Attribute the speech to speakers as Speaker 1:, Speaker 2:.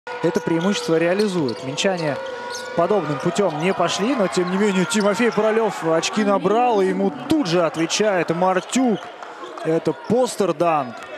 Speaker 1: это преимущество реализуют. Минчане подобным путем не пошли, но тем не менее Тимофей Паралев очки набрал, и ему тут же отвечает Мартюк. Это постер-данк.